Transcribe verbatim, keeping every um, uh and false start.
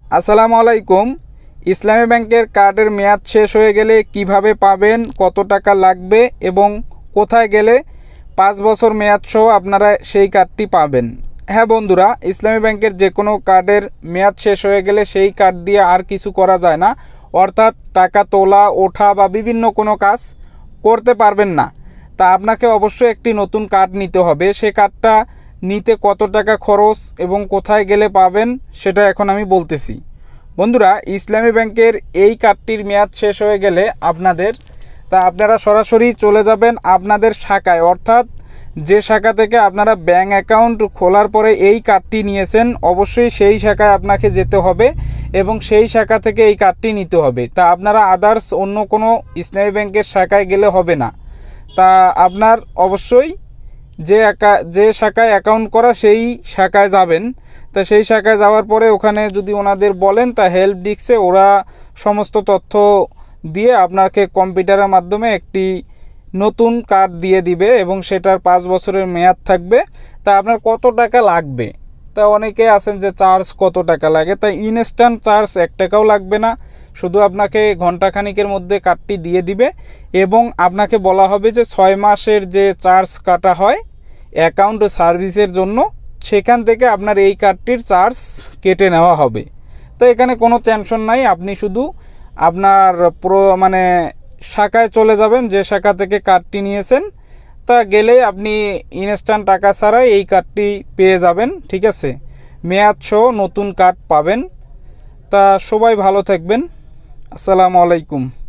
আসসালামু আলাইকুম। ইসলামী ব্যাংকের কার্ডের মেয়াদ শেষ হয়ে গেলে কিভাবে পাবেন, কত টাকা লাগবে এবং কোথায় গেলে পাঁচ বছর মেয়াদ সহ আপনারা সেই কার্ডটি পাবেন। হ্যাঁ বন্ধুরা, ইসলামী ব্যাংকের যে কোনো কার্ডের মেয়াদ শেষ হয়ে গেলে সেই কার্ড দিয়ে আর কিছু করা যায় না, অর্থাৎ টাকা তোলা, ওঠা বা বিভিন্ন কোনো কাজ করতে পারবেন না। তা আপনাকে অবশ্যই একটি নতুন কার্ড নিতে হবে। সে কার্ডটা নিতে কত টাকা খরচ এবং কোথায় গেলে পাবেন সেটা এখন আমি বলতেছি। বন্ধুরা, ইসলামী ব্যাংকের এই কার্ডটির মেয়াদ শেষ হয়ে গেলে আপনাদের তা আপনারা সরাসরি চলে যাবেন আপনাদের শাখায়, অর্থাৎ যে শাখা থেকে আপনারা ব্যাংক অ্যাকাউন্ট খোলার পরে এই কার্ডটি নিয়েছেন অবশ্যই সেই শাখায় আপনাকে যেতে হবে এবং সেই শাখা থেকে এই কার্ডটি নিতে হবে। তা আপনারা আদার্স অন্য কোনো ইসলামী ব্যাংকের শাখায় গেলে হবে না। তা আপনার অবশ্যই যে একা যে শাখায় অ্যাকাউন্ট করা সেই শাখায় যাবেন। তা সেই শাখায় যাওয়ার পরে ওখানে যদি ওনাদের বলেন তা হেল্প ডেস্কে ওরা সমস্ত তথ্য দিয়ে আপনাকে কম্পিউটারের মাধ্যমে একটি নতুন কার্ড দিয়ে দিবে এবং সেটার পাঁচ বছরের মেয়াদ থাকবে। তা আপনার কত টাকা লাগবে, তা অনেকে আছেন যে চার্জ কত টাকা লাগে। তাই ইনস্ট্যান্ট চার্জ এক টাকাও লাগবে না, শুধু আপনাকে ঘন্টাখানিকের মধ্যে কার্ডটি দিয়ে দিবে এবং আপনাকে বলা হবে যে ছয় মাসের যে চার্জ কাটা হয় অ্যাকাউন্ট সার্ভিসের জন্য, সেখান থেকে আপনার এই কার্ডটির চার্জ কেটে নেওয়া হবে। তো এখানে কোনো টেনশন নাই, আপনি শুধু আপনার পুরো মানে শাখায় চলে যাবেন যে শাখা থেকে কার্ডটি নিয়েছেন। তা গেলে আপনি ইনস্ট্যান্ট টাকা ছাড়াই এই কার্ডটি পেয়ে যাবেন, ঠিক আছে। মেয়াদ সহ নতুন কার্ড পাবেন। তা সবাই ভালো থাকবেন। আসসালামু আলাইকুম।